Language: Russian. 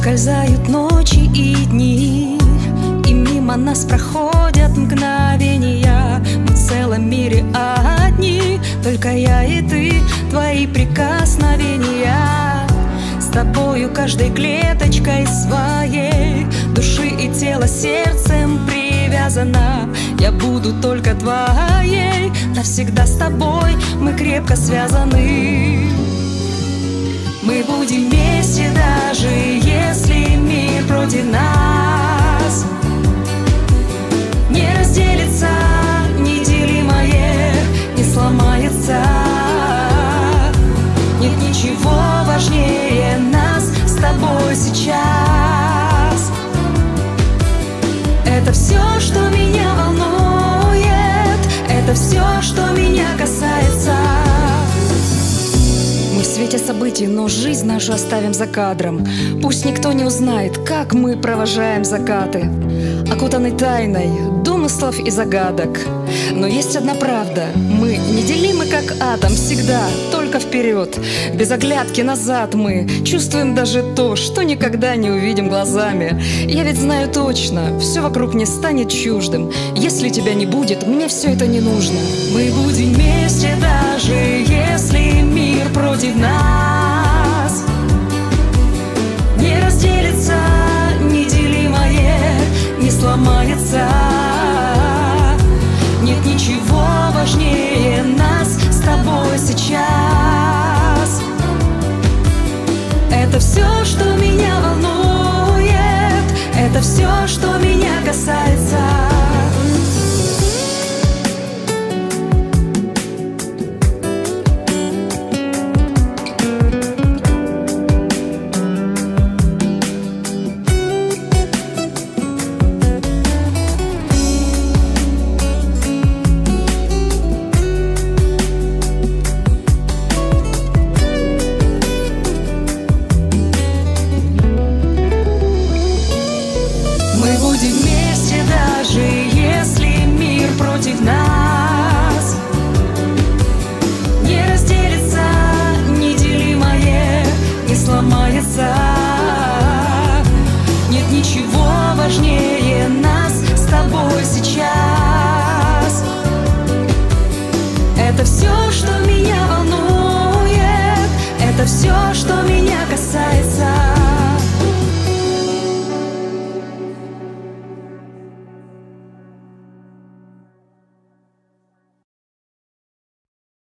Ускользают ночи и дни, и мимо нас проходят мгновения. Мы в целом мире одни, только я и ты, твои прикосновения. С тобою каждой клеточкой своей души и тела сердцем привязана. Я буду только твоей, навсегда с тобой мы крепко связаны. Мы будем вместе, даже если мир против нас. Не разделится неделимое, не сломается. Нет ничего важнее нас с тобой сейчас. Это все, что меня волнует, это все, что меня касается. Мы в свете событий, но жизнь нашу оставим за кадром. Пусть никто не узнает, как мы провожаем закаты, окутанный тайной домыслов и загадок. Но есть одна правда: мы неделимы как атом, всегда только вперед, без оглядки назад. Мы чувствуем даже то, что никогда не увидим глазами. Я ведь знаю точно, все вокруг не станет чуждым. Если тебя не будет, мне все это не нужно. Мы будем вместе, даже если мир против нас. Не разделится неделимое, не сломается. Нет ничего важнее нас с тобой сейчас. Это все, что меня волнует, это все, что меня касается.